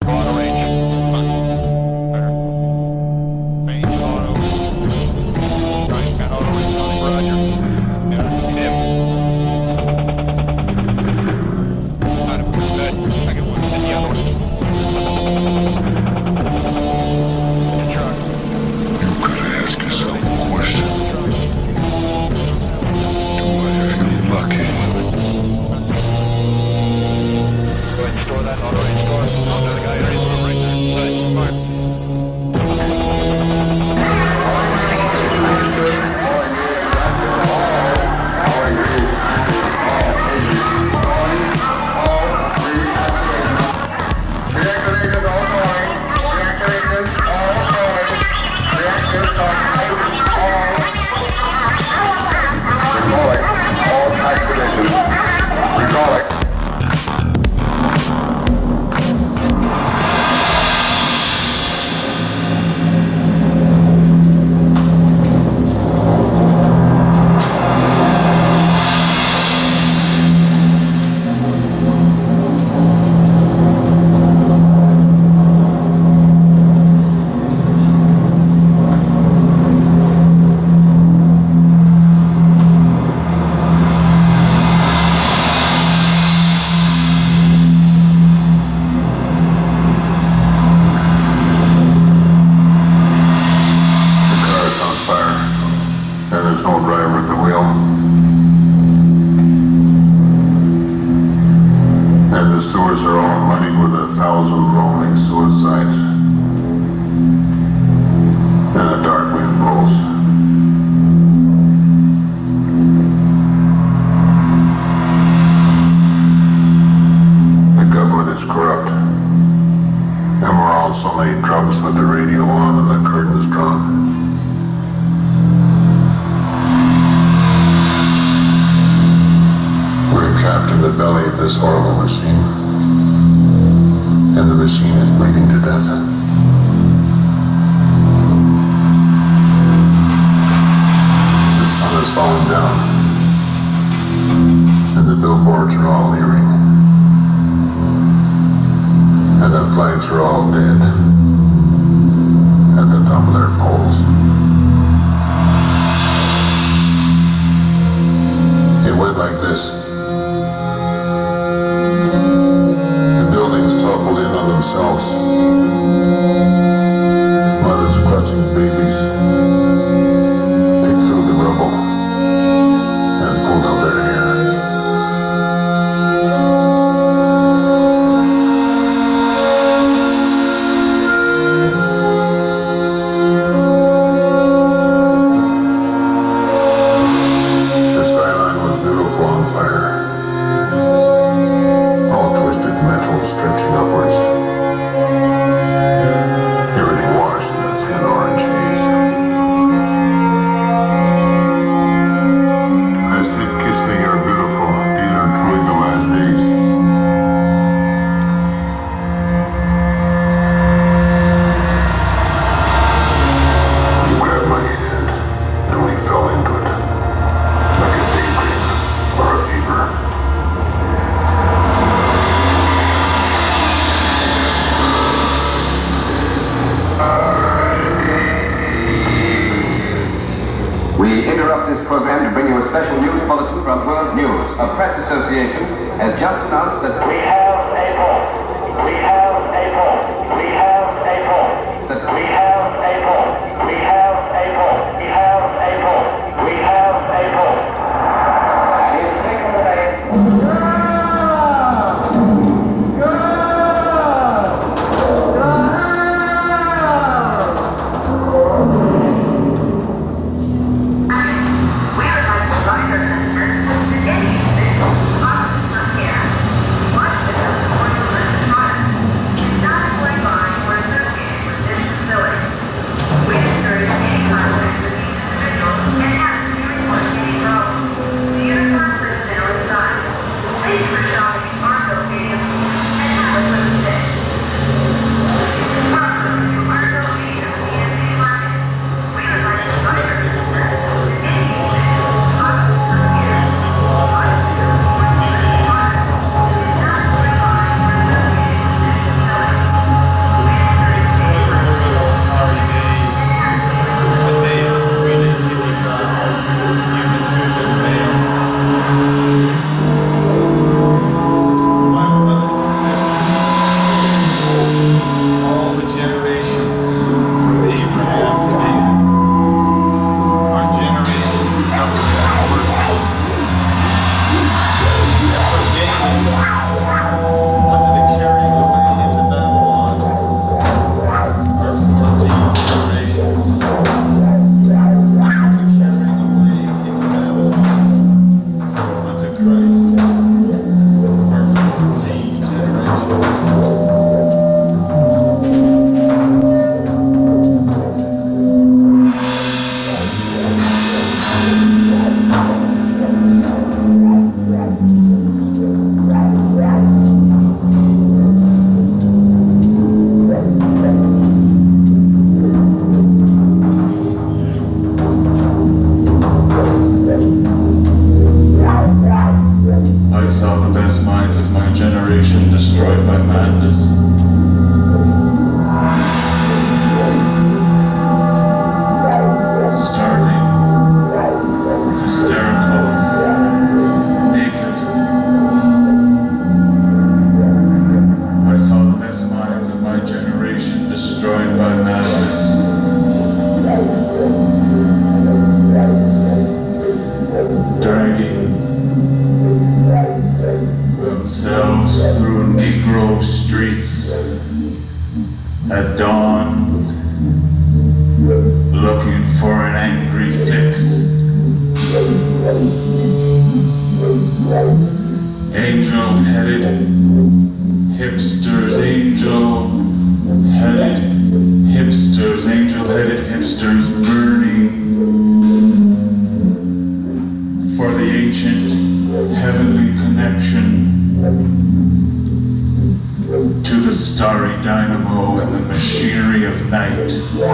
Go out of range. Range auto. Right, got auto range on him, roger. Yeah, dim. Got him, good. Second one, hit the other one. Hit the truck. You could ask yourself a question. Do I have any luck? Go ahead and store that auto range store. Oh, another guy underneath the roof right there. Good, smart. This horrible machine, and the machine is bleeding to death. The sun is falling down, and the billboards are all leering, and the flags are all dead at the top of their poles. It went like this. Toppled in on themselves. Mothers clutching babies picked through the rubble and pulled out their hair. The skyline was beautiful on fire. Stretching upwards. Everything washed in a thin orange haze. I said, kiss me, you're beautiful. These are truly the last days. You grabbed my hand, and we fell into it, like a daydream or a fever. We interrupt this program to bring you a special news bulletin from World News. A press association has just announced that we have a poll. We have a poll. We have a poll. That we have a poll. We have a poll. We have a poll. We have a poll. He's taken away. madness. Starving, hysterical, naked. I saw the best minds of my generation destroyed by madness. Dragging themselves through Negro streets at dawn, looking for an angry fix. Angel-headed hipsters, angel-headed hipsters, angel-headed hipsters burning for the ancient heavenly connection to the starry dynamo and the machinery of night.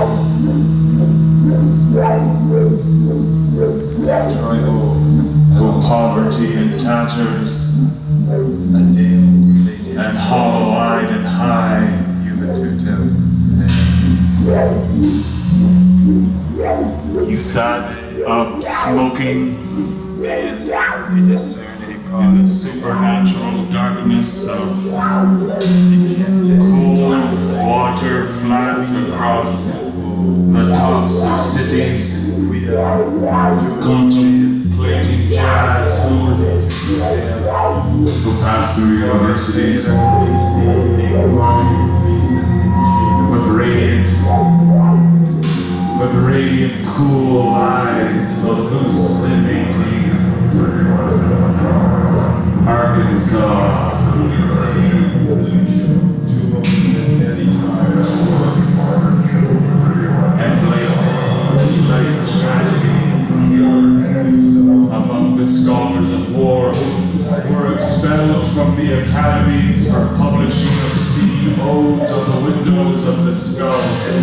Who poverty and tatters and hollow-eyed and high sat up smoking in the supernatural darkness of cool water flats across the tops of cities, contemplating jazz who pass through universities with radiant cool eyes hallucinating Arkansas. And late tragedy among the scholars of war who were expelled from the academies for publishing obscene odes on the windows of the skull.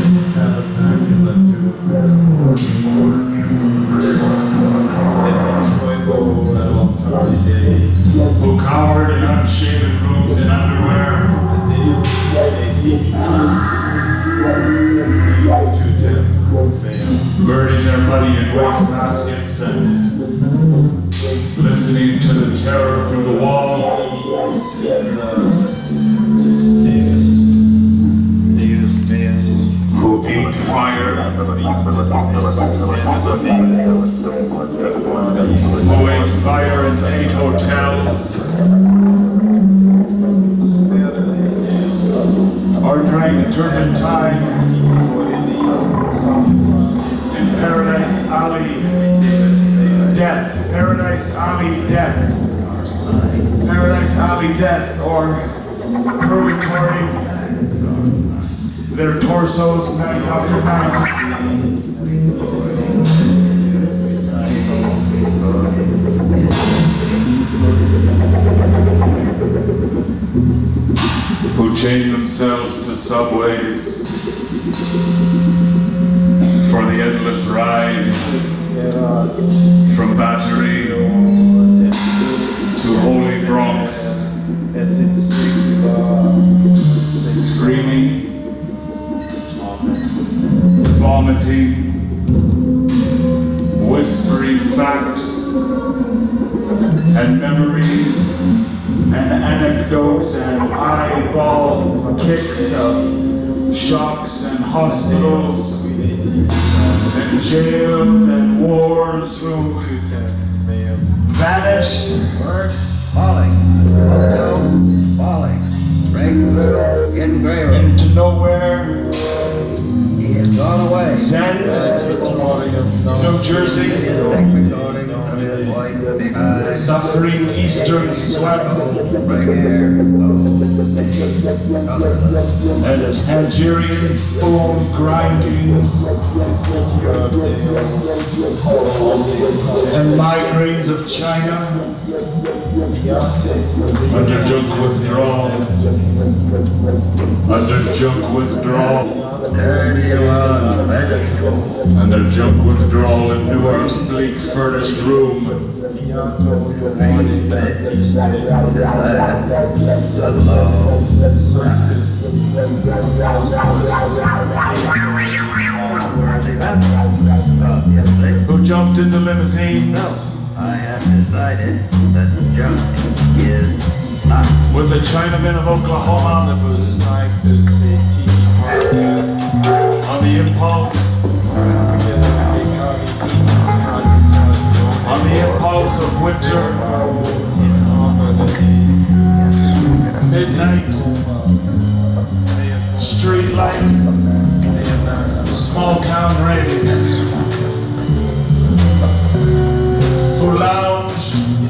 Who cowered in unshaven rooms in underwear, burning their money in wastebaskets and listening to the terror through the wall. Who ate fire, who ate fire in 8 hotels, or drank turpentine in Paradise Alley Death, Paradise Alley Death, Paradise Alley Death, or Purgatory, their torsos night after night. Who chained themselves to subways for the endless ride from Battery to Holy Bronx, screaming, vomiting, whispering facts and memories and anecdotes and eyeball kicks of shocks and hospitals and jails and wars who vanished. Work, falling, falling, break through, getting graver. Into nowhere. He has gone away. Zen, New Jersey, Thick recording of his voice, big eyes, suffering eastern sweats, big hair, colorless. and Algerian bone grindings, and migraines of China, Under junk withdrawal. Under junk withdrawal. Under junk withdrawal in Newark's bleak furnished room. Who jumped into limousines? I have decided that junk is not. With the Chinamen of Oklahoma on the impulse of winter, midnight, street light, small town rain, who lounged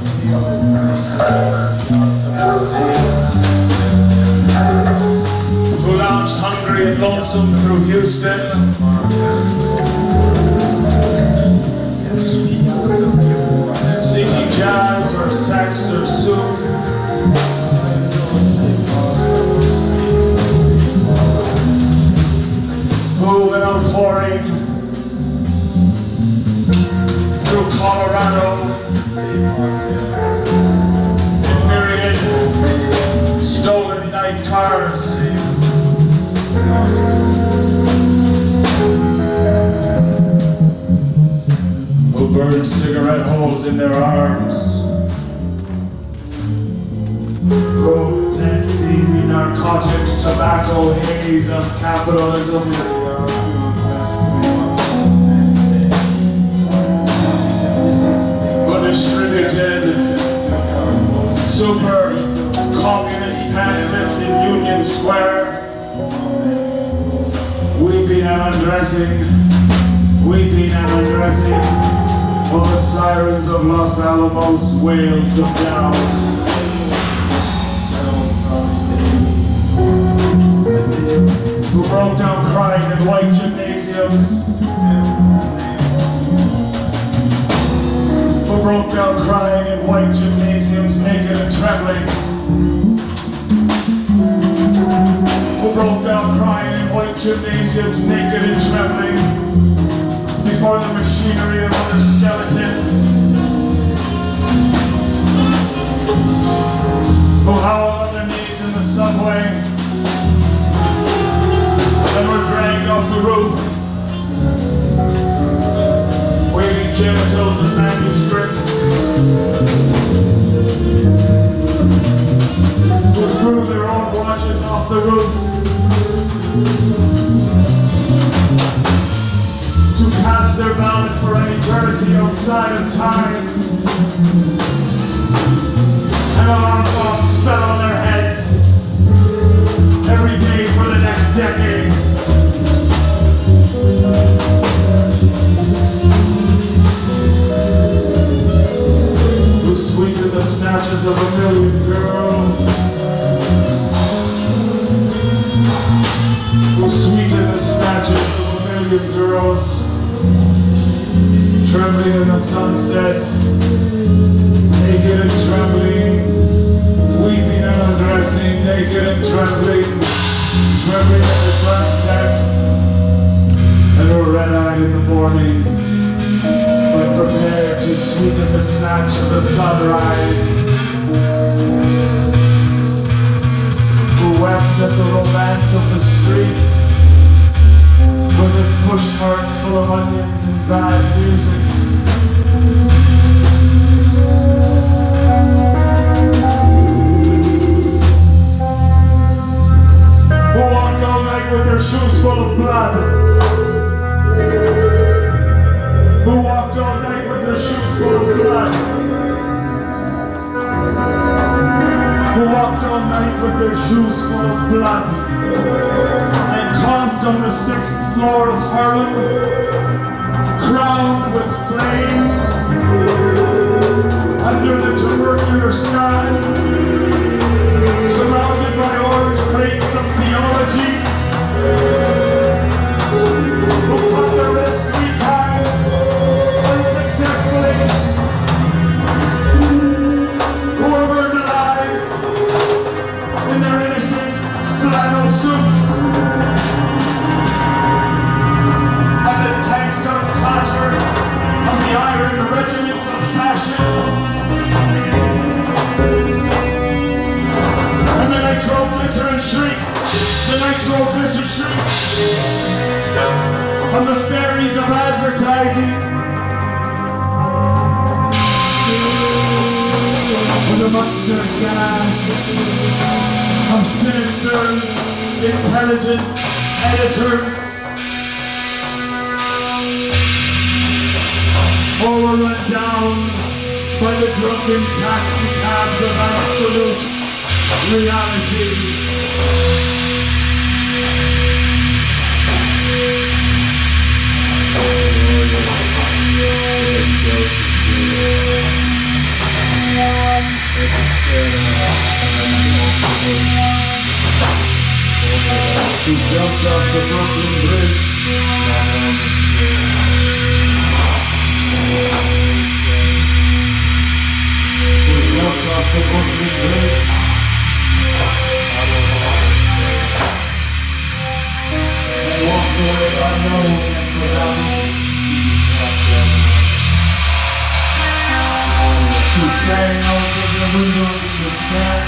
hungry and lonesome through Houston, seeking jazz or sex or soup, who went out whoring through Colorado in myriad stolen night cars. Who burned cigarette holes in their arms, protesting the narcotic tobacco haze of capitalism. Who distributed super communist pamphlets in Union Square, weeping and undressing, while the sirens of Los Alamos wailed them down. Who broke down crying in white gymnasiums, naked and trembling. Who broke down crying in white gymnasiums, naked and trembling, before the machinery of other skeletons. Who howled on their knees in the subway and were dragged off the roof, waving genitals and manuscripts. Who threw their own watches off the roof to cast their ballot for an eternity outside of time. And alarm clocks fell on their heads every day for the next decade. Who sweetened the snatches of a million girls. Who sweetened the snatches of a million girls, trembling in the sunset, naked and trembling, weeping and undressing, naked and trembling in the sunset, and were red-eyed in the morning, but prepared to sweeten the snatch of the sunrise. Who wept at the romance of the street, with its push carts full of onions and bad music. Who walked all night with their shoes full of blood. Who walked all night with their shoes full of blood. Who walked all night with their shoes full of blood. And coughed on the 6th floor of Harlem, crowned with flame, under the tubercular sky, surrounded by orange crates of theology, who cut their wrists 3 times, unsuccessfully, who were passion. And the nitroglycerin shrieks, the nitroglycerin shrieks, on the fairies of advertising, with the mustard gas of sinister, intelligent editors, overrun down by the drunken taxi cabs of absolute reality. Who jumped off the Brooklyn Bridge. Who jumped off the Brooklyn Bridge. And walked away unknown and forgotten. Who sang out of the windows in despair.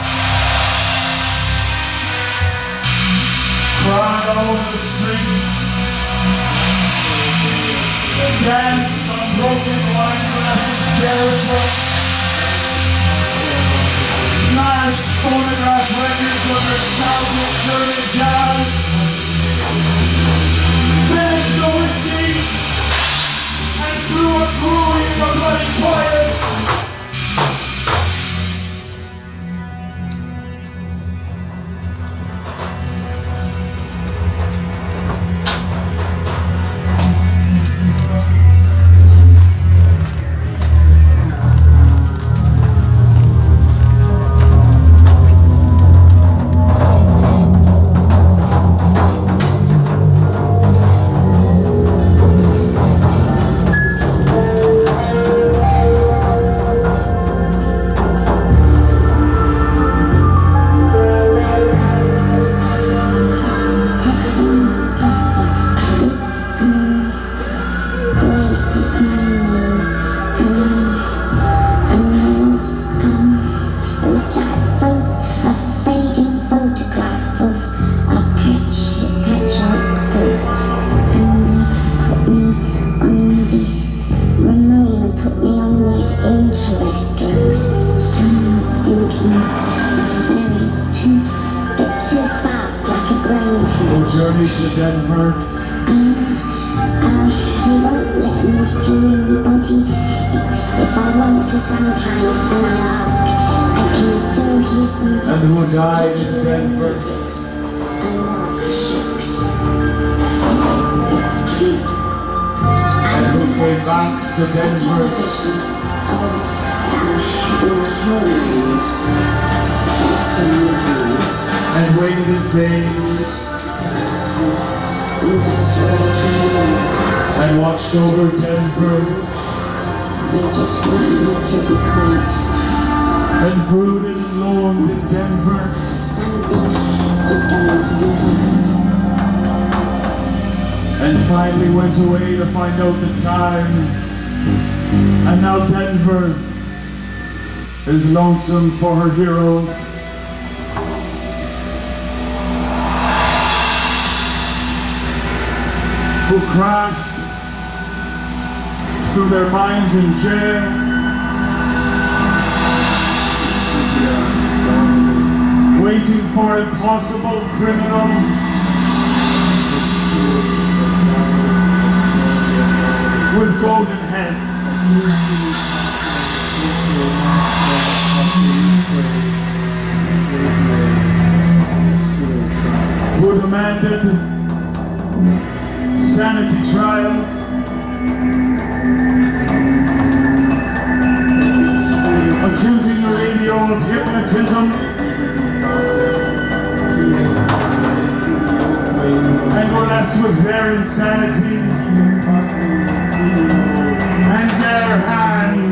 Cried all over the street, danced on broken wine glasses barefoot, smashed phonograph records of nostalgic dirty jazz, finished the whiskey, and threw a brewery in the bloody toilet. Journey to Denver. And he won't let me see anybody. If I want to sometimes, and I ask, I can still hear some. And who died in Denver. And aftershocks. So it's true. And who came back to Denver. Of in the homes. That's the new homes. And waited his days. And watched over Denver. They just want me to be quiet. And brooded and longed in Denver. Something is going to be hard. And finally went away to find out the time. And now Denver is lonesome for her heroes. Who crashed through their minds in jail, waiting for impossible criminals, with golden heads, who demanded sanity trials, accusing the radio of hypnotism, and were left with their insanity and their hands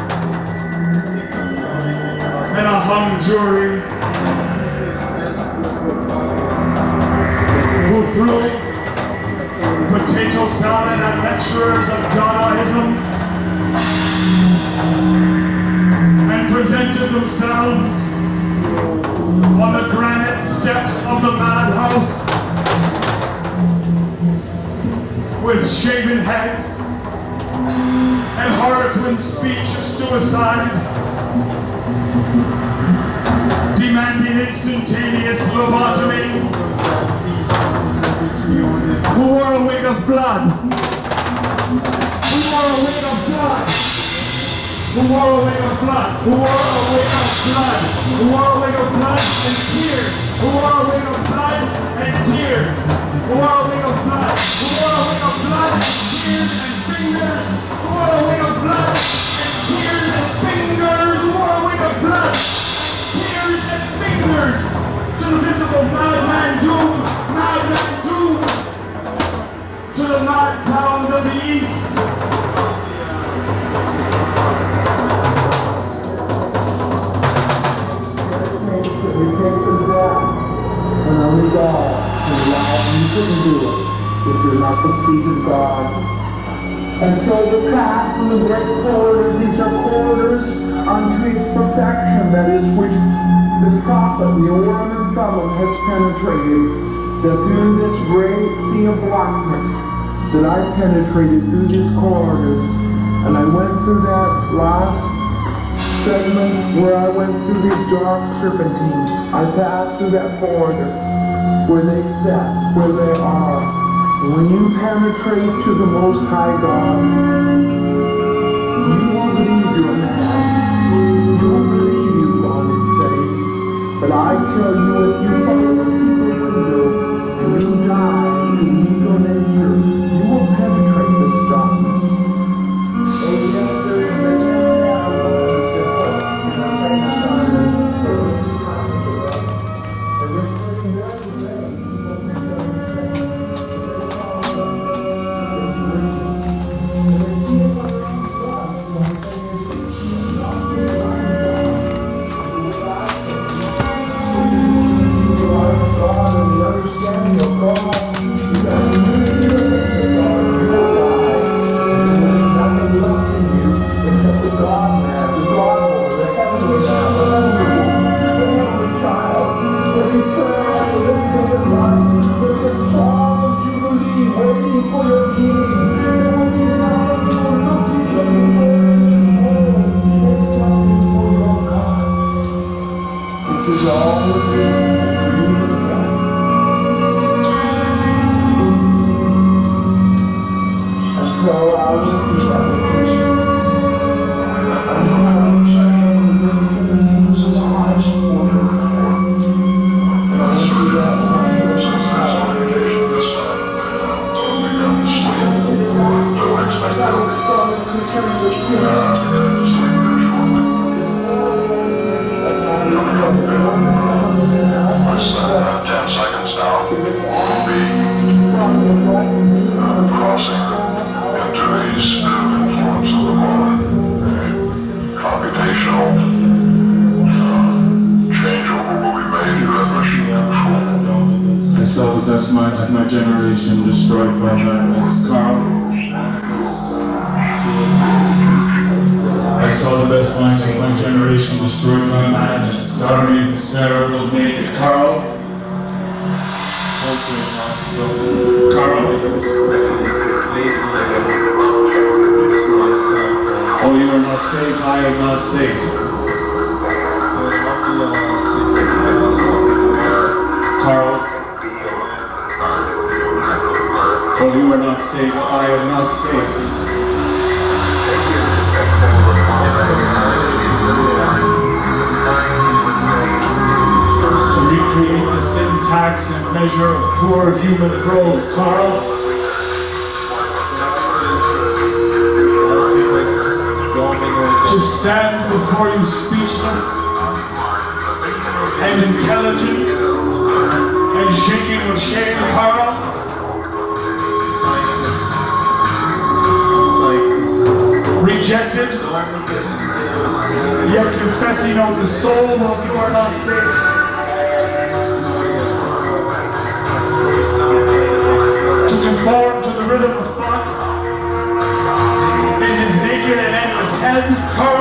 and a hung jury who threw potato salad at lecturers of Dadaism and presented themselves on the granite steps of the madhouse with shaven heads and harlequin speech of suicide, demanding instantaneous lobotomy, who wore a wig of blood, who wore a wig of blood, who wore a wig of blood, who wore a wig of blood, who wore a wig of blood and tears, who wore a wig of blood and tears, who wore a wig of blood, who wore a wig of blood, tears and fingers, who wore a wig of blood and tears and fingers, who wore a wig of blood, tears and fingers, to the visible madman doom, to the mad towns of the east. And only God can allow you to do it if you're not the seed of God. And so the path from the great corridors, these are corridors unto its perfection, that is, which this prophet, the Urim and Thummim, has penetrated, that through this great sea of blackness, that I penetrated through these corridors, and I went through that last segment where I went through these dark serpentines. I passed through that corridor where they sat, where they are. And when you penetrate to the Most High God, you will believe you're mad. You will believe you've gone insane. But I tell you, if you follow the secret window and you die to meet your nature, you will penetrate this darkness. Oh, yes, there is to stand before you speechless and intelligent and shaking with shame, Carl. Rejected, yet confessing of the soul of you are not safe. To conform to the rhythm of thought in his naked and endless head, Carl.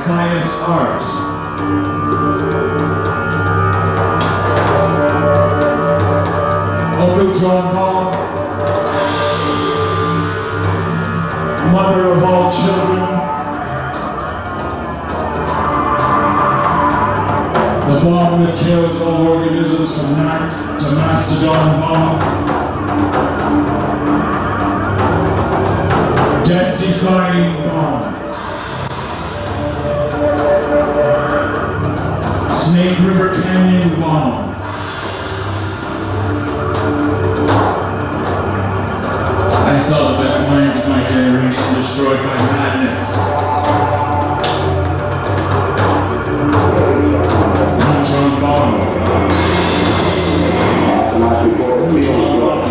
finest art. Oh, Neutron bomb, mother of all children, the bomb that kills all organisms from gnat to mastodon bomb, death-defying bomb, Snake River Canyon bomb, I saw the best minds of my generation destroyed by madness. Neutron bomb. Neutron bomb.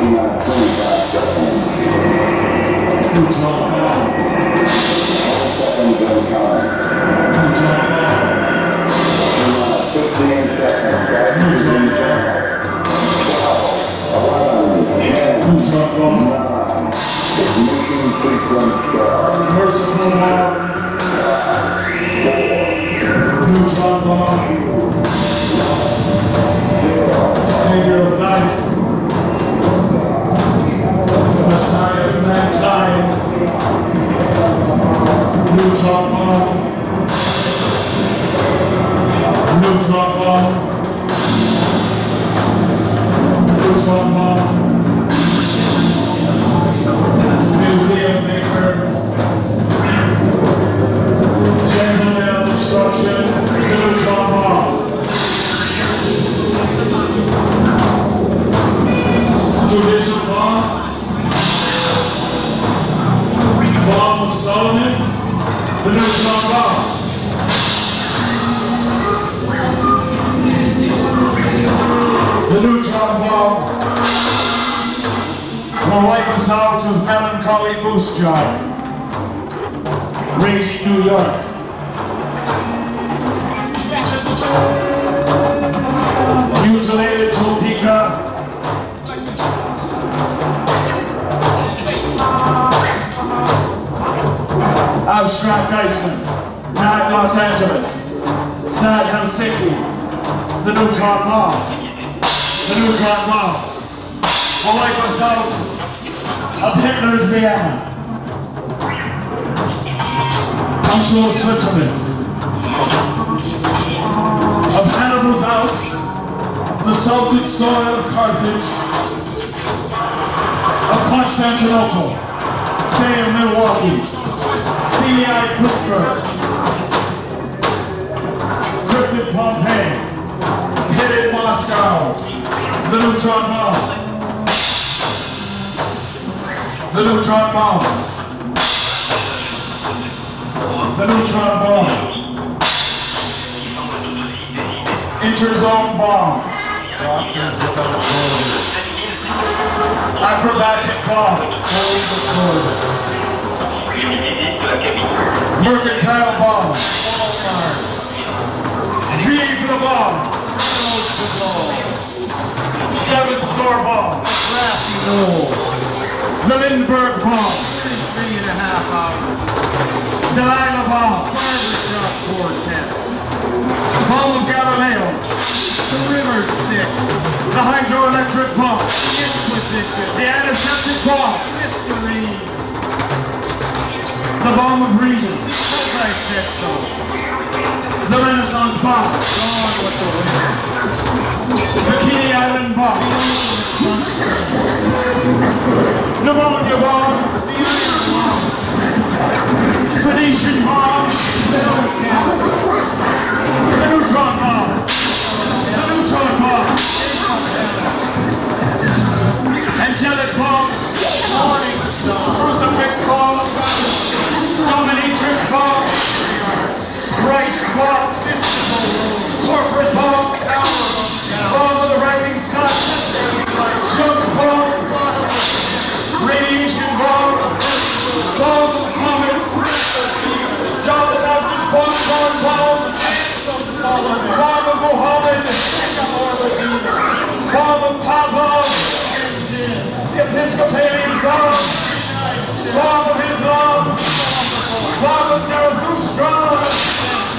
Neutron bomb. Neutron bomb. Neutron bomb. Merciful bomb. Neutron bomb. Savior of life. Messiah of mankind. Neutron bomb. Neutron bomb. Neutron bomb. Museum maker. Gentle nail destruction. Neutron bomb. Judicial bomb. Bomb of Solomon. The neutron bomb. The neutron bomb will wipe us out of melancholy moose jaw, raging New York. Mutilated Topeka. Abstract Iceland. Mad Los Angeles. Sad Helsinki. The neutron bomb. The neutron bomb will wipe us out of Hitler's Vienna. Punctual Switzerland. Of Hannibal's Alps. The salted soil of Carthage. Of Constantinople. Stay of Milwaukee. Steely-eyed Pittsburgh. Cryptid Pompeii. Pitted Moscow. The neutron bomb. The neutron bomb. The neutron bomb. Interzone bomb. Doctors without borders. Acrobatic bomb. Hold the cord. Mercantile bomb. Walmart. Vive le bomb. Close the door. 7th floor bomb. Grassy knoll. The Lindbergh bomb. 33.5 hours. Delilah bomb. Barbershop quartets. Bomb of Galileo. The river Styx. The hydroelectric bomb. Inquisition. The antiseptic bomb. Listerine. The bomb of reason. Because I said so. The Renaissance bomb. Gone with the wind. Bikini Island bomb. Pneumonia bomb. The iron bomb. Phoenician bomb. The neutron bomb. The neutron bomb. Angelic bomb. Morning star. Crucifix bomb. Dominatrix bomb. Christ bomb. Mystical road. Corporate bomb. Bomb of the rising sun. Junk bomb. Radiation bomb. Bomb of comets. John the Baptist bomb. Bomb of Muhammad. Bomb of Pavlov. The Episcopalian bomb. Bomb of Islam. Bomb of Zarathustra.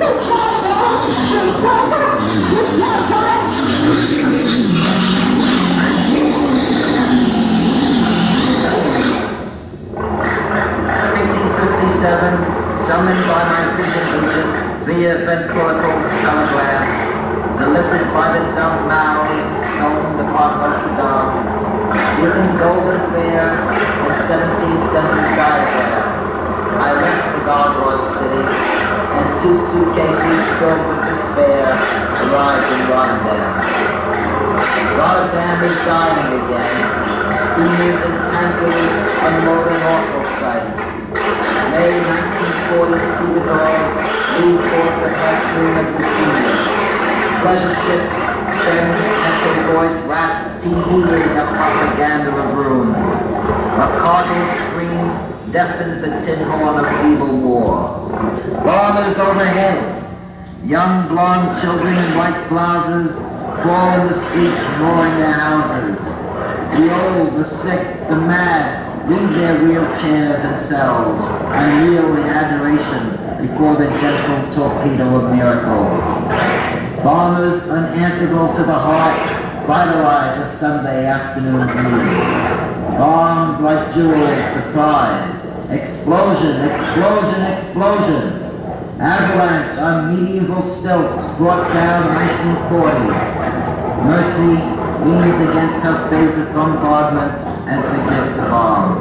Summoned by my vision agent via ventriloquial telegram, delivered by the dumb mouths, stoned upon Notre Dame, given golden fare in 17th century diagram. I left the gargoyle city, and 2 suitcases filled with despair arrived in Rotterdam. Rotterdam is dying again. Steamers and tankers unloading awful sight. May 1940 stevedores leave forth the cartoon of Bikini. Pleasure ships send extra voice rats TVing a propaganda of ruin. A cardboard screen deafens the tin horn of evil war. Bombers overhead. Young blonde children in white blouses crawl in the streets roaring their houses. The old, the sick, the mad leave their wheelchairs and cells and kneel in adoration before the gentle torpedo of miracles. Bombers unanswerable to the heart vitalize a Sunday afternoon view. Bombs like jewels surprise. Explosion, explosion, explosion. Avalanche on medieval stilts brought down 1940. Mercy leans against her favorite bombardment and forgives the bomb.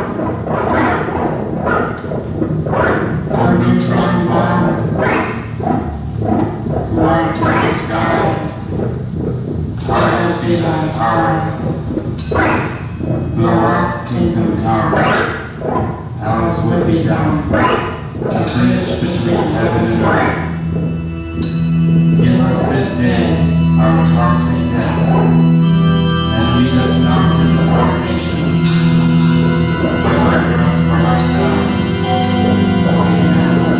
The neutron bomb, flying to the sky, heartbeat on power, blow up Kingdom Tower, Alice would be down, a bridge between heaven and earth. Give us this day our toxic death, and lead us not to this our nation, but deliver us from ourselves. Amen.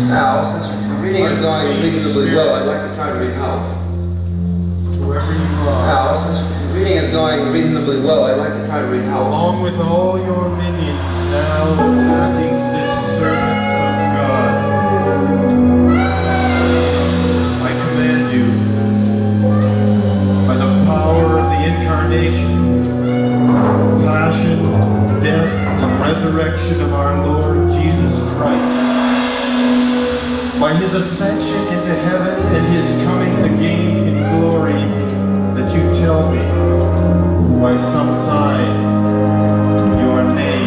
Now, since the reading is going reasonably well, I'd like to try to read Howl. Whoever you are, Now, since the reading is going reasonably well, I'd like to try to read Howl. along with all your minions, now attacking this servant of God, I command you, by the power of the incarnation, passion, death, and resurrection of our Lord Jesus Christ, by his ascension into heaven and his coming again in glory, that you tell me, by some sign, your name.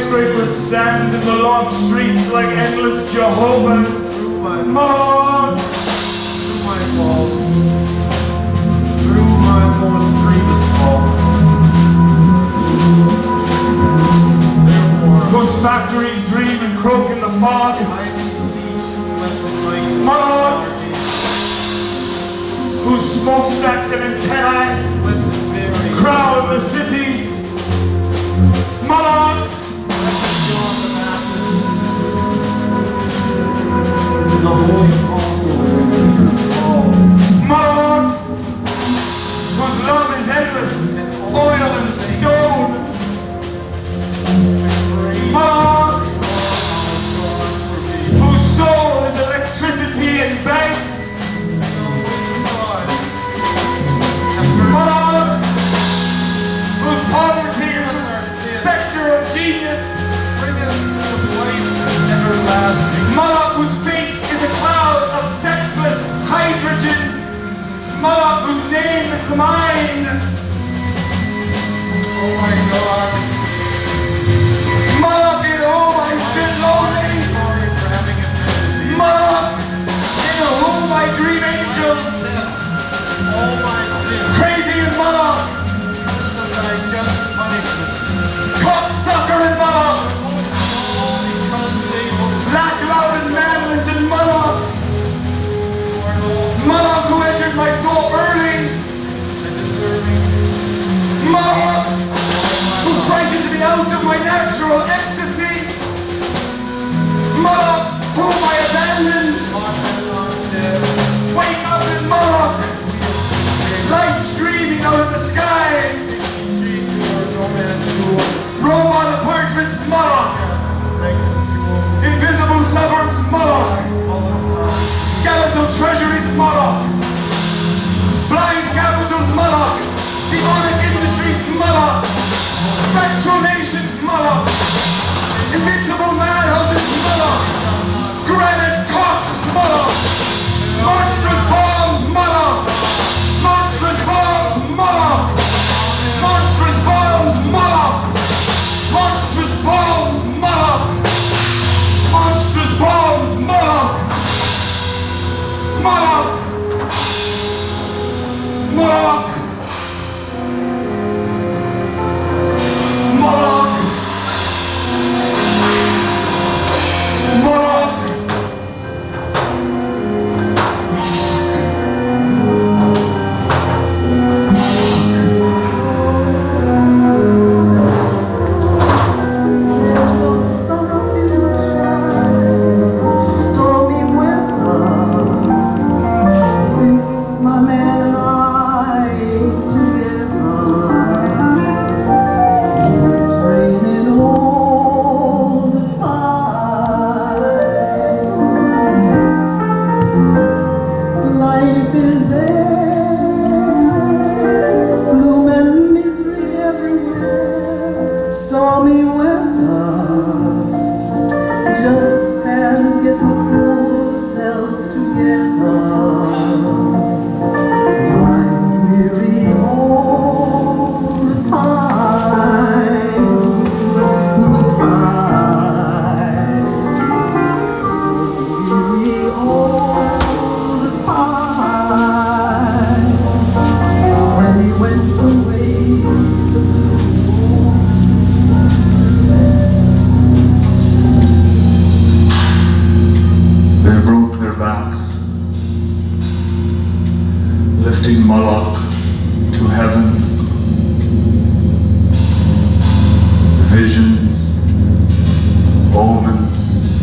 skyscrapers stand in the long streets like endless Jehovah's. Moloch! Through my fault. Through my most grievous fault. Therefore, Whose factories dream and croak in the fog. I beseech blessed light. Moloch! Whose smokestacks and antennae Blessed Mary. crowd the cities. Moloch! Blessed John the Baptist. And the holy apostles. All. Moloch! Whose love is endless, oil and stone. Moloch! Whose soul is electricity and banks. Moloch! Whose poverty is the specter of genius. Moloch, whose fate is a cloud of sexless hydrogen. Moloch, whose name is the mind. Oh my God. Moloch, in whom I sit lonely. Sorry for having offended thee. Moloch, in whom I dream angels. All my sins. Crazy in Moloch. Because of thy just punishment. Cocksucker in Moloch. All because they will Black, loud, and manless in Moloch. Moloch, who entered my soul early. and deserving. Moloch, who frightened me out of my natural ecstasy. Moloch, whom I abandoned. Wake up in Moloch. Light streaming out of the sky. Robot apartments, Moloch. Invisible suburbs, Moloch. Skeletal treasuries, Moloch. Blind capitals, Moloch. Demonic industries, Moloch. Spectral nations, Moloch. Invincible madhouses, Moloch. Granite cocks, Moloch. Monstrous bombs, Moloch. Monstrous bombs, Moloch. Monstrous bombs, Moloch. Monstrous bombs, Moloch. Monstrous bombs, Moloch. Moloch. Moloch. Moloch. Moloch. Lifting Moloch to heaven. Visions, omens,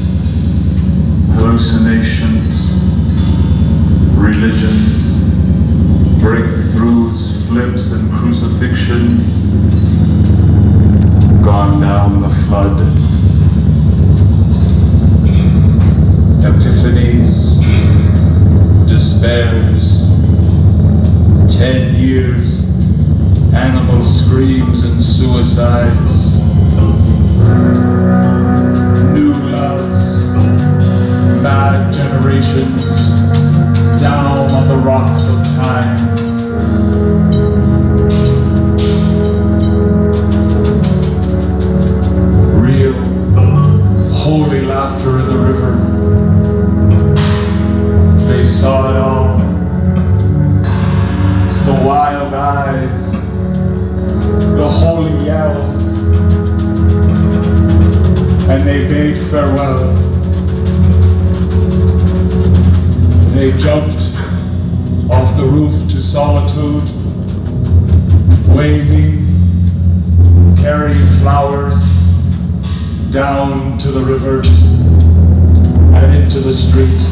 hallucinations, religions, breakthroughs, flips and crucifixions, gone down the flood. Epiphanies, despairs, 10 years, animal screams and suicides, new loves, mad generations, down on the rocks of time. Real laughter in the river. They saw it all. The wild eyes, the holy yells, and they bade farewell. They jumped off the roof to solitude, waving, carrying flowers down to the river and into the street.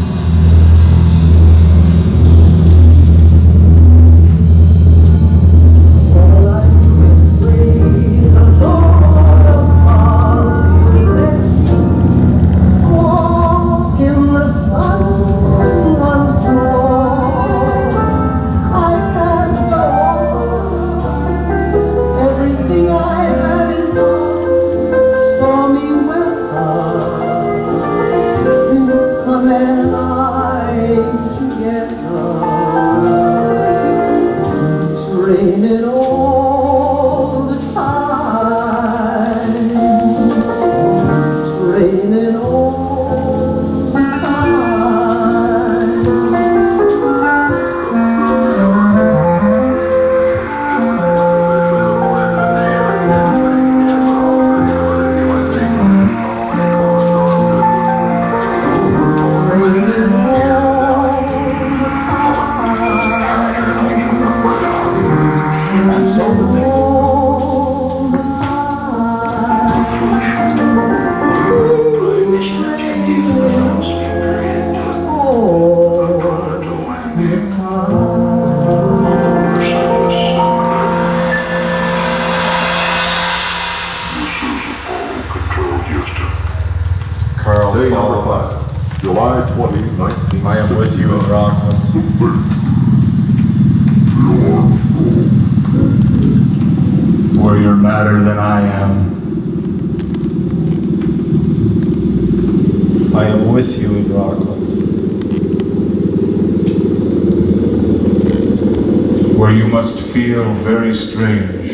Day number 5, July 20, 19. I am with you in Rockland. Where you're madder than I am. I am with you in Rockland. Where you must feel very strange.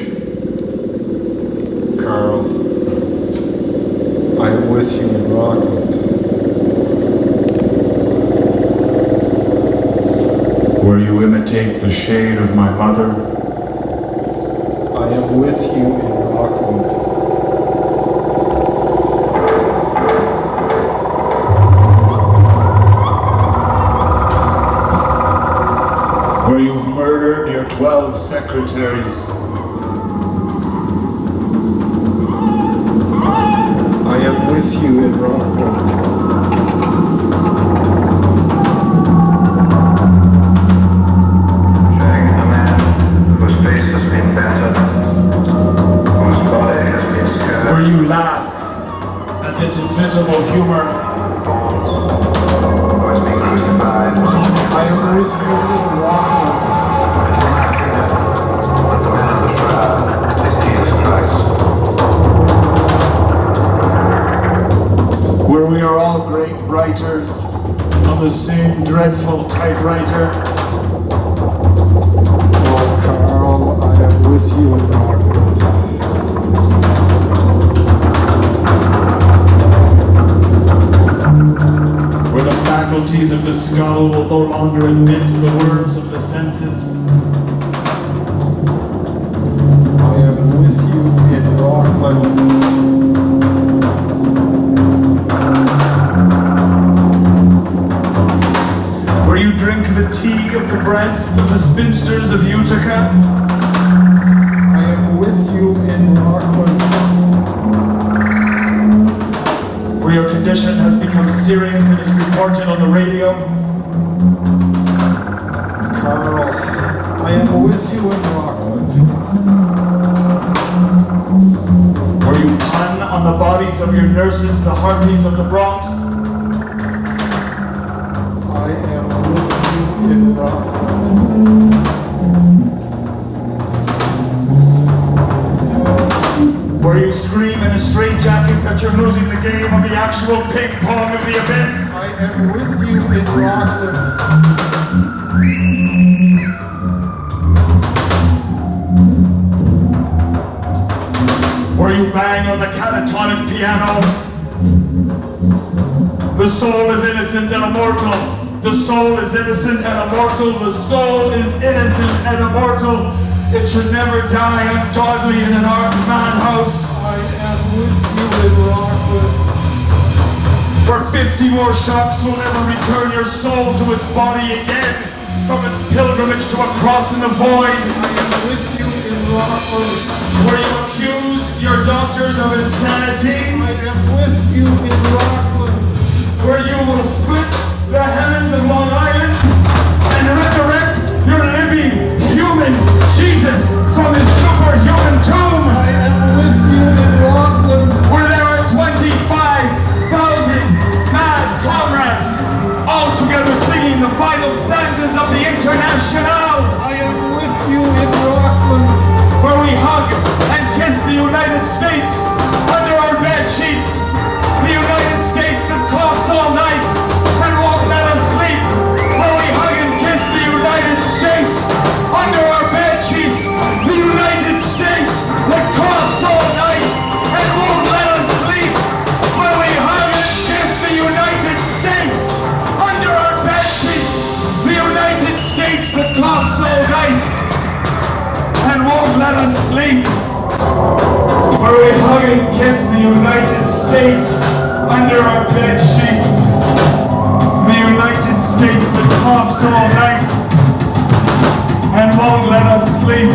Carl, I am with you in Rockland. Where you imitate the shade of my mother. I am with you in Rockland. Where you've murdered your 12 secretaries. I am with you in Rockland. Where you laugh at this invisible humor. I am with you in Rockland. Where we are all great writers on the same dreadful typewriter. Oh, Carl, I am with you in Rockland. Where the faculties of the skull will no longer admit the words of the senses. I am with you in Rockland. Where you drink the tea of the breast of the spinsters of Utica. I am with you in Rockland. Where your condition has become serious and is reported on the radio. Carl, I am with you in Rockland. Where you pun on the bodies of your nurses, the harpies of the Bronx. I am with you in Rockland. Where you scream in a straitjacket that you're losing the game of the actual ping pong of the abyss. I am with you in Rockland. Where you bang on the catatonic piano. The soul is innocent and immortal. The soul is innocent and immortal. The soul is innocent and immortal. It should never die ungodly in an art madhouse. I am with you in Rockland. Where 50 more shocks will never return your soul to its body again from its pilgrimage to a cross in the void. I am with you in Rockland. Where you accuse your doctors of insanity. I am with you in Rockland. Where you will split the heavens of Long Island and resurrect your living human Jesus from his superhuman tomb. I am with you in Rockland. Where there are 25,000 mad comrades all together singing the final stanzas of the Internationale. I am with you in Rockland. Where we hug and kiss the United States under our bed sheets. The United States that coughs all night and won't let us sleep. Where we hug and kiss the United States under our bed sheets. The United States that coughs all night and won't let us sleep. Where we hug and kiss the United States under our bed sheets. The United States that coughs all night and won't let us sleep. Where we hug and kiss the United States under our bed sheets. The United States that coughs all night and won't let us sleep.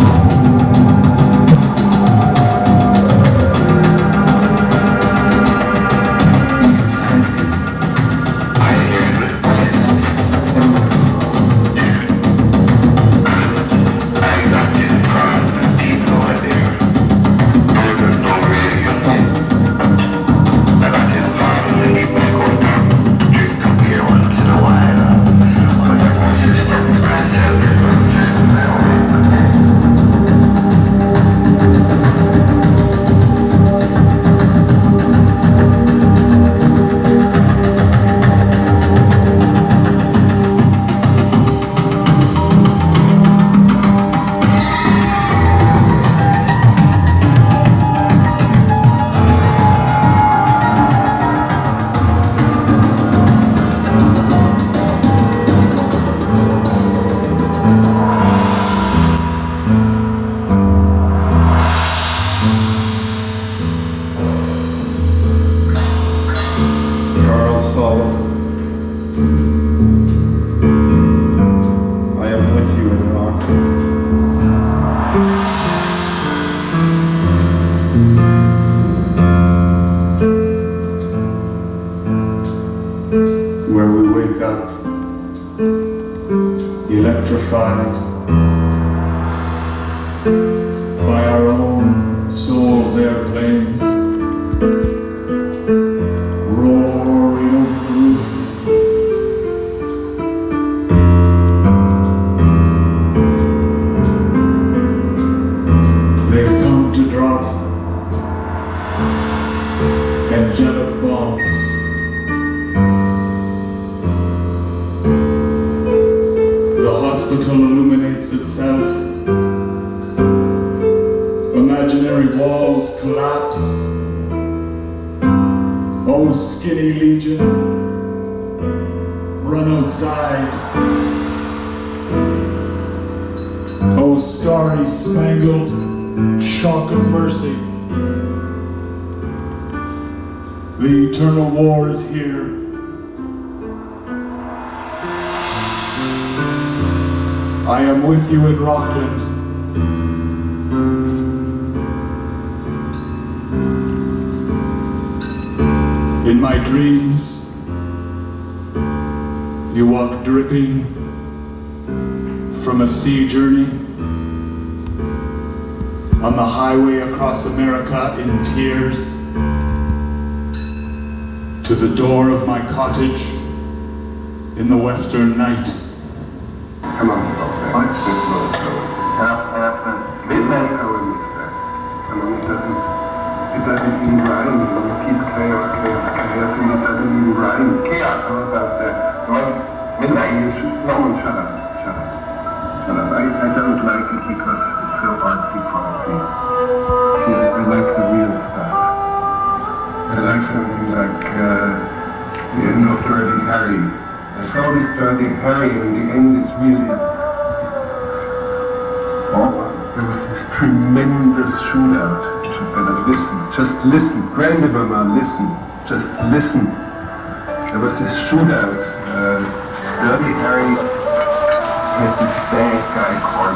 Electrified by our own soul's airplanes roaring over the roof. They've come to drop angelic bombs. The hospital illuminates itself. Imaginary walls collapse. Oh, skinny legion, run outside. Oh, starry spangled shock of mercy. The eternal war is here. I am with you in Rockland. In my dreams, you walk dripping from a sea journey on the highway across America in tears to the door of my cottage in the western night. Come on, stop that. What's this little code? Midnight hour, mister. I mean, it doesn't even rhyme. You know, it keeps chaos, chaos, chaos, and it doesn't even rhyme. Chaos, how about that? Well, midnight, no, shut up, shut up. Shut up. I don't like it because it's so artsy-fartsy. I like the real stuff. I like something like, The end of Dirty Harry. I saw this Dirty Harry, and the end is really... There was this tremendous shootout. You should better listen. Just listen. Grandmama, listen. Just listen. There was this shootout. Dirty Harry has this bad guy called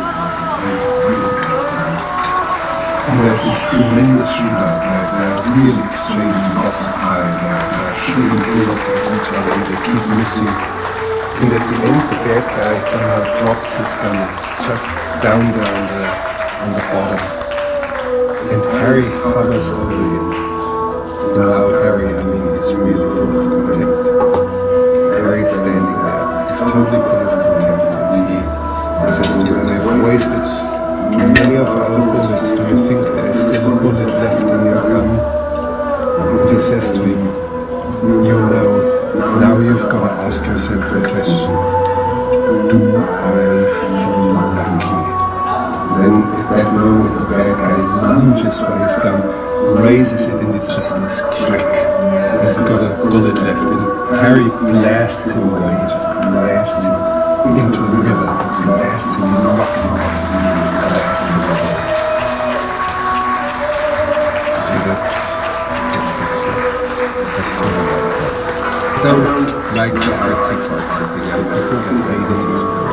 and there's this tremendous shootout. They're really exchanging lots of fire. They're shooting bullets at each other and they keep missing. And at the end, the bad guy somehow drops his gun. It's just down there on the bottom. And Harry hovers over him. And now Harry, I mean, he's really full of contempt. Harry's standing there. He's totally full of contempt. And he says to him, "We've wasted many of our bullets. Do you think there is still a bullet left in your gun?" And he says to him, "You know, now you've got to ask yourself a question. Do I feel lucky?" And then at that moment the bad guy lunges for his gun, raises it, and it just is click. He hasn't got a bullet left. And Harry blasts him away. He just blasts him into the river. He blasts him, he knocks him off the field, he blasts him away. So that's good stuff. That's all about that. I don't like the artsy-fartsy thing. I think I made it is better.